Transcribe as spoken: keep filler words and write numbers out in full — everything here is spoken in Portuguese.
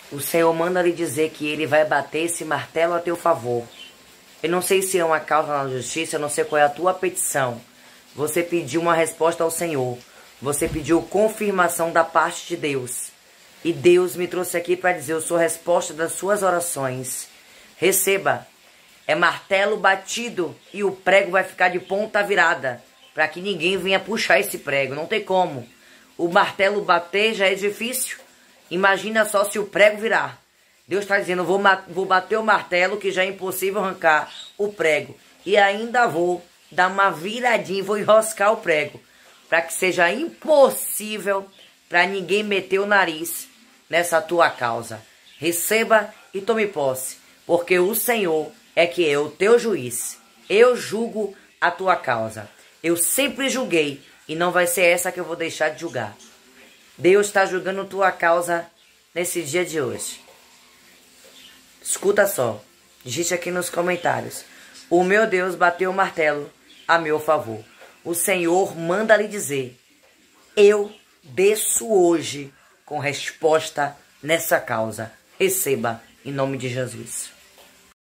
O Senhor manda lhe dizer que Ele vai bater esse martelo a teu favor. Eu não sei se é uma causa na justiça, eu não sei qual é a tua petição. Você pediu uma resposta ao Senhor. Você pediu confirmação da parte de Deus. E Deus me trouxe aqui para dizer, eu sou a resposta das suas orações. Receba. É martelo batido e o prego vai ficar de ponta virada. Para que ninguém venha puxar esse prego. Não tem como. O martelo bater já é difícil. Imagina só se o prego virar. Deus está dizendo, vou, vou bater o martelo que já é impossível arrancar o prego. E ainda vou dar uma viradinha e vou enroscar o prego. Para que seja impossível para ninguém meter o nariz nessa tua causa. Receba e tome posse. Porque o Senhor é que é o teu juiz. Eu julgo a tua causa. Eu sempre julguei e não vai ser essa que eu vou deixar de julgar. Deus está julgando tua causa nesse dia de hoje. Escuta só. Digite aqui nos comentários. O meu Deus bateu o martelo a meu favor. O Senhor manda lhe dizer. Eu desço hoje com resposta nessa causa. Receba em nome de Jesus.